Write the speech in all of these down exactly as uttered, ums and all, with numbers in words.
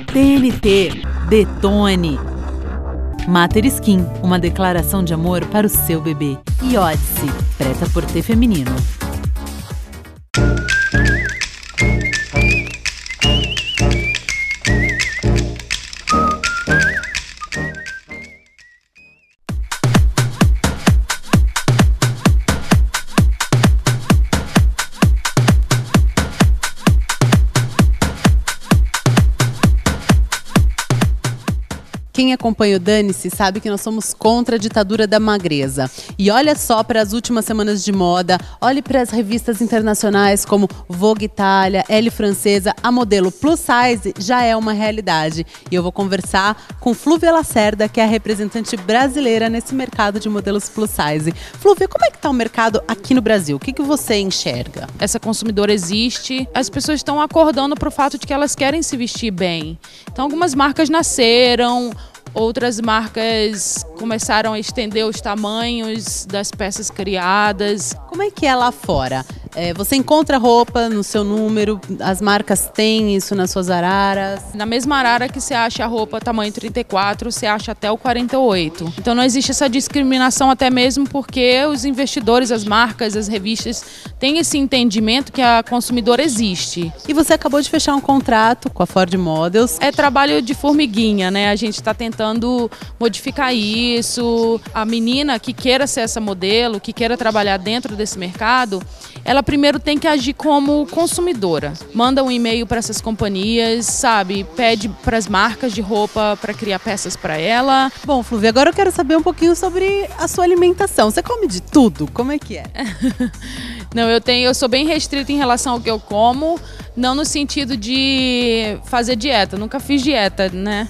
T N T, detone! Mater Skin, uma declaração de amor para o seu bebê. E Odyssey, preta por ter feminino. Quem acompanha o Dane-se sabe que nós somos contra a ditadura da magreza. E olha só para as últimas semanas de moda, olhe para as revistas internacionais como Vogue Itália, Elle Francesa, a modelo plus size já é uma realidade. E eu vou conversar com Flúvia Lacerda, que é a representante brasileira nesse mercado de modelos plus size. Flúvia, como é que está o mercado aqui no Brasil? O que, que você enxerga? Essa consumidora existe, as pessoas estão acordando para o fato de que elas querem se vestir bem. Então algumas marcas nasceram, outras marcas começaram a estender os tamanhos das peças criadas. Como é que é lá fora? É, você encontra roupa no seu número, as marcas têm isso nas suas araras? Na mesma arara que você acha a roupa tamanho trinta e quatro, você acha até o quarenta e oito. Então não existe essa discriminação, até mesmo porque os investidores, as marcas, as revistas têm esse entendimento que a consumidora existe. E você acabou de fechar um contrato com a Ford Models. É trabalho de formiguinha, né? A gente está tentando modificar isso. A menina que queira ser essa modelo, que queira trabalhar dentro desse mercado, ela primeiro tem que agir como consumidora. Manda um e-mail para essas companhias, sabe? Pede para as marcas de roupa para criar peças para ela. Bom, Flúvia, agora eu quero saber um pouquinho sobre a sua alimentação. Você come de tudo? Como é que é? Não, eu tenho, eu sou bem restrita em relação ao que eu como, não no sentido de fazer dieta. Nunca fiz dieta, né?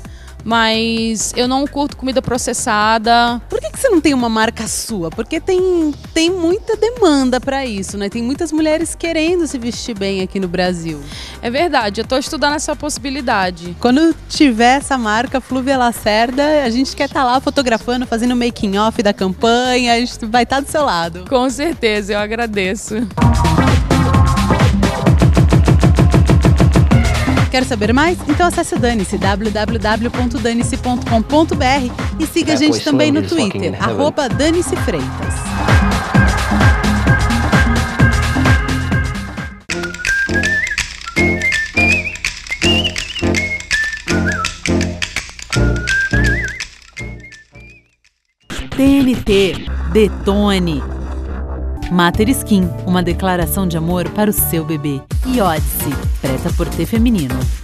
Mas eu não curto comida processada. Por que que você não tem uma marca sua? Porque tem, tem muita demanda para isso, né? Tem muitas mulheres querendo se vestir bem aqui no Brasil. É verdade, eu estou estudando essa possibilidade. Quando tiver essa marca, Flúvia Lacerda, a gente quer estar lá fotografando, fazendo making off da campanha, a gente vai estar do seu lado. Com certeza, eu agradeço. Quer saber mais? Então acesse o Dane-se, w w w ponto dane-se ponto com ponto b r, e siga a gente também no Twitter, arroba Dane-se Freitas. T N T, detone! Mater Skin, uma declaração de amor para o seu bebê. E Odyssey, preta por ter feminino.